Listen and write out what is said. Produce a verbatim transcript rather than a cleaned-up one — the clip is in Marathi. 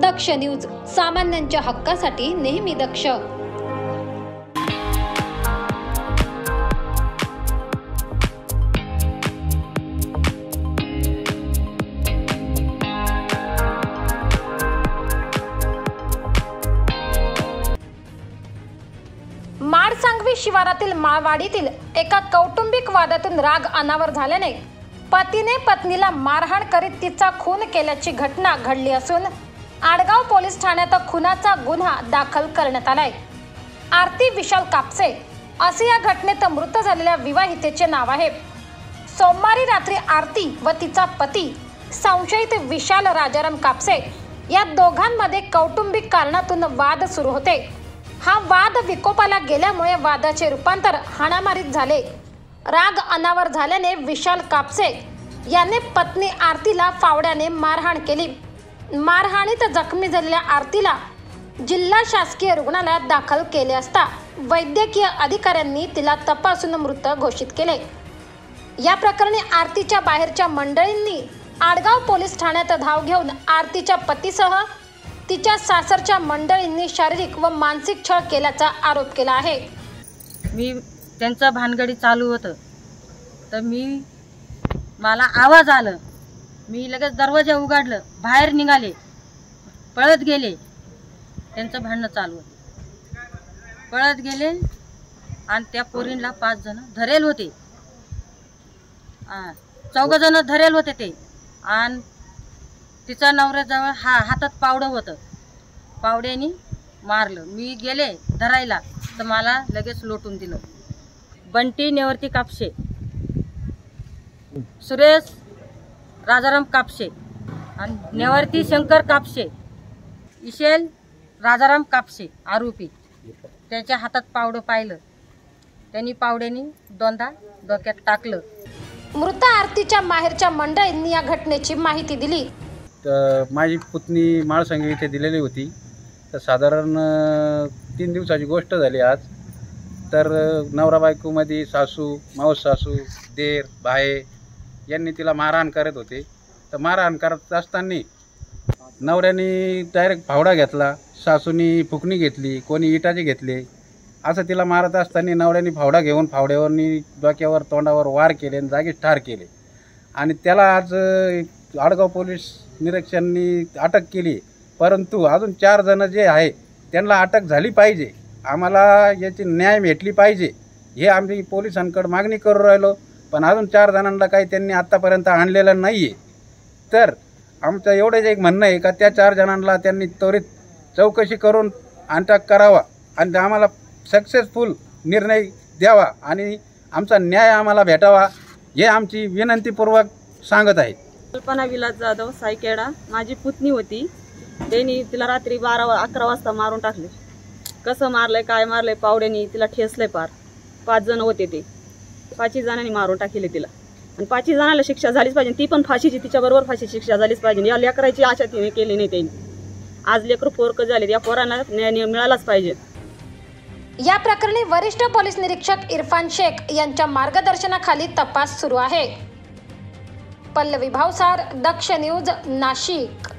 दक्ष न्यूज, सामान्यांच्या हक्कासाठी नेहमी दक्ष। माडसांगवी शिवारातील माळवाडीतील एका कौटुंबिक वादातून राग अनावर झाल्याने पतीने पत्नीला मारहाण करीत तिचा खून केल्याची घटना घडली असून आडगाव पोलीस ठाण्यात खुनाचा गुन्हा दाखल करण्यात आलाय। आरती विशाल कापसे असे या घटनेत मृत झालेल्या विवाहितेचे नाव आहे। सोमवारी रात्री आरती व तिचा पती संशयित विशाल राजाराम कापसे या दोघांमध्ये कौटुंबिक कारणातून वाद सुरू होते। हा वाद विकोपाला गेल्यामुळे वादाचे रूपांतर हाणामारीत झाले। राग अनावर झाल्याने विशाल कापसे याने पत्नी आरतीला फावड्याने मारहाण केली। मारहाणीत जखमी झालेल्या आरतीला जिल्हा शासकीय रुग्णालयात दाखल केले असता वैद्यकीय अधिकाऱ्यांनी तिला तपासून मृत घोषित केले। या प्रकरणी आरतीच्या बाहेरच्या मंडळींनी आडगाव पोलीस ठाण्यात धाव घेऊन आरतीच्या पतीसह तिच्या सासरच्या मंडळींनी शारीरिक व मानसिक छळ केल्याचा आरोप केला आहे। मी त्यांचा भानगडी चालू होतं तर मी मला आवाज आला, मी लगेच दरवाजा उघडलं, बाहेर निघाले, पळत गेले। त्यांचं भांडणं चालू होतं, पळत गेले आणि त्या पोरींना पाच जण धरेल होते, चौघ जण धरेल होते ते। आणि तिचा नवऱ्याजवळ हा हातात पावडं होतं, पावड्याने मारलं। मी गेले धरायला तर मला लगेच लोटून दिलं। बंटी नेवर्ती कापसे, सुरेश राजाराम कापसे आणि नेवर्ती शंकर कापसे, इशेल राजाराम कापसे आरोपी। त्याच्या हातात पावडं पाहिलं, त्यांनी पावड्याने दोनदा डोक्यात टाकलं। मृत आरतीच्या माहेरच्या मंडळींनी या घटनेची माहिती दिली। तर माझी पुतणी माळसांगवी इथे दिलेली होती, तर साधारण तीन दिवसाची गोष्ट झाली आज। तर नवरा बायकोमध्ये सासू, मावस सासू, देर, भाये यांनी तिला मारहाण करत होते। तर मारहाण करत असताना नवऱ्याने डायरेक्ट फावडा घेतला, सासूनी फुकणी घेतली, कोणी इटाचे घेतले। असं तिला मारत असताना नवऱ्याने फावडा घेऊन फावड्यावरनी डोक्यावर तोंडावर वार केले आणि जागीच ठार केले। आणि त्याला आज आडगाव पोलीस निरीक्षकांनी अटक केली, परंतु अजून चार जण जे आहे त्यांना अटक झाली पाहिजे। आम्हाला याची न्याय भेटली पाहिजे हे आम्ही पोलिसांकडे मागणी करू राहिलो, पण अजून चार जणांना काही त्यांनी आत्तापर्यंत आणलेलं नाही आहे। तर आमचं एवढंच एक म्हणणं आहे का त्या चार जणांना त्यांनी त्वरित चौकशी करून अटक करावा आणि आम्हाला सक्सेसफुल निर्णय द्यावा आणि आमचा न्याय आम्हाला भेटावा हे आमची विनंतीपूर्वक सांगत आहे। कल्पना विलास जाधव सायकेडा माझी पुतणी होती, त्यांनी तिला रात्री बारा अकरा वाजता मारून टाकले। कसं मारलंय, काय मारलंय, पावड्याने तिला ठेसलंय पार। पाच जण होते ते, पाचही जणांनी मारून टाकले तिला आणि पाचही जणांना शिक्षा झालीच पाहिजे। ती पण फाशीची, तिच्याबरोबर फाशी शिक्षा झालीच पाहिजे। या लेकराची आशा तिने केली नाही त्यांनी। आज लेकरं पोरकं झाले, या पोरांना न्याय मिळालाच पाहिजे। या प्रकरणी वरिष्ठ पोलीस निरीक्षक इरफान शेख यांच्या मार्गदर्शनाखाली तपास सुरू आहे। पल्लवी भावसार, दक्ष न्यूज, नाशिक।